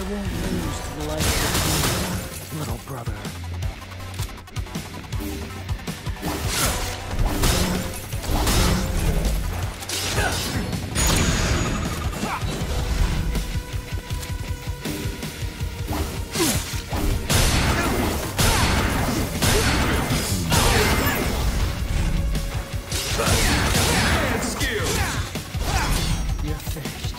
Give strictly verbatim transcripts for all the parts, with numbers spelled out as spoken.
won't lose to the likes of you, little brother. You're finished.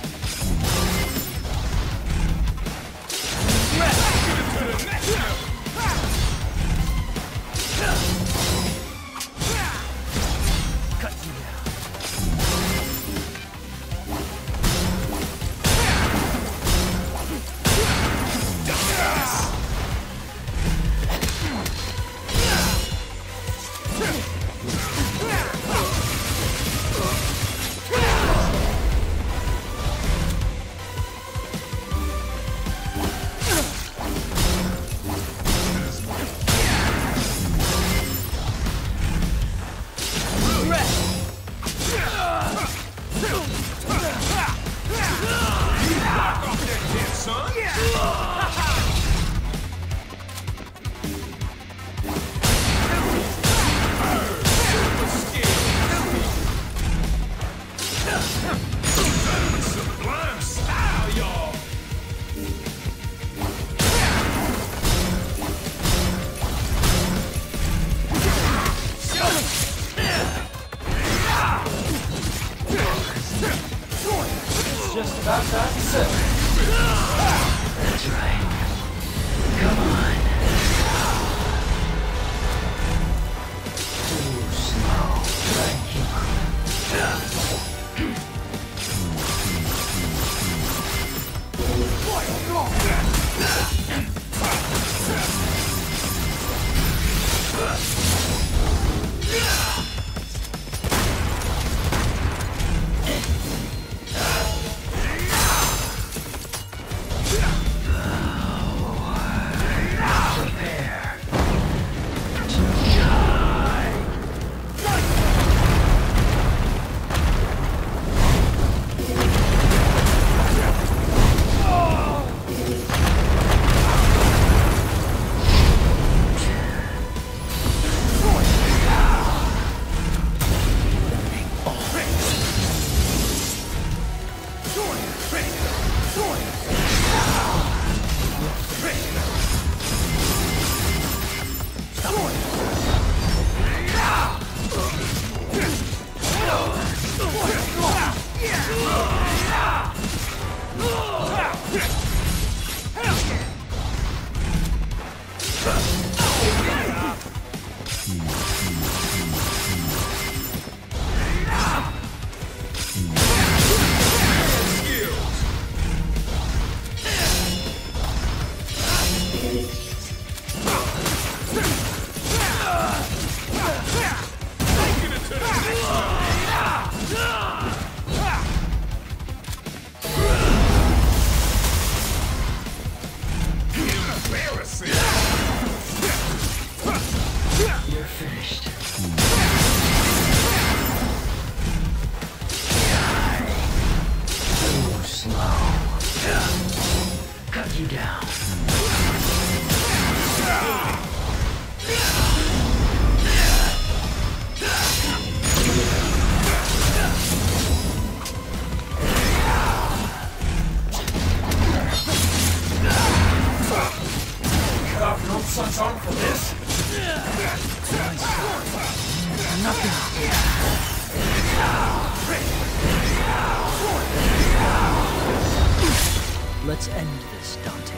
Cut you down. Sublime style, y'all. It's just about time to settle. That's right. Come on. Too slow. Thank you. You're finished. Too slow. Cut you down. Cut off your own son's arm for this? Nothing. Let's end this, Dante.